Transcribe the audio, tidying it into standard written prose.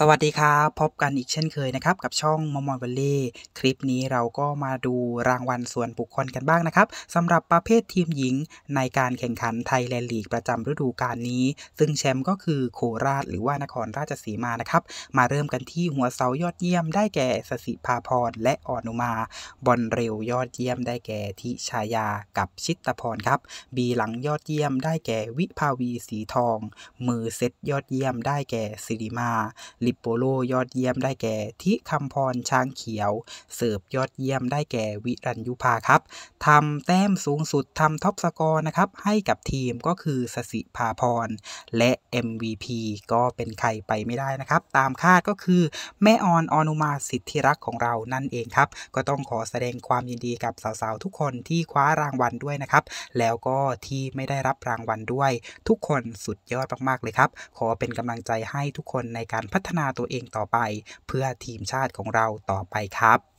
สวัสดีครับพบกันอีกเช่นเคยนะครับกับช่องมอมอยบัลเล่คลิปนี้เราก็มาดูรางวัลส่วนบุคคลกันบ้างนะครับสำหรับประเภททีมหญิงในการแข่งขันไทยแลนด์ลีกประจำฤดูกาลนี้ซึ่งแชมป์ก็คือโคราชหรือว่านครราชสีมานะครับมาเริ่มกันที่หัวเสายอดเยี่ยมได้แก่สสิภาพรและออนุมาบอลเร็วยอดเยี่ยมได้แก่ทิชายากับชิตพรครับบีหลังยอดเยี่ยมได้แก่วิภาวีสีทองมือเซตยอดเยี่ยมได้แก่สิริมาลิปโปโลยอดเยี่ยมได้แก่ทิคำพรช้างเขียวเสิร์ฟยอดเยี่ยมได้แก่วิรัญยุภาครับทำแต้มสูงสุดทำท็อปสกอร์นะครับให้กับทีมก็คือสสิภาพรและ MVP ก็เป็นใครไปไม่ได้นะครับตามคาดก็คือแม่อนุมาสิทธิรักของเรานั่นเองครับก็ต้องขอแสดงความยินดีกับสาวๆทุกคนที่คว้ารางวัลด้วยนะครับแล้วก็ที่ไม่ได้รับรางวัลด้วยทุกคนสุดยอดมากๆเลยครับขอเป็นกำลังใจให้ทุกคนในการพัฒนาตัวเองต่อไปเพื่อทีมชาติของเราต่อไปครับ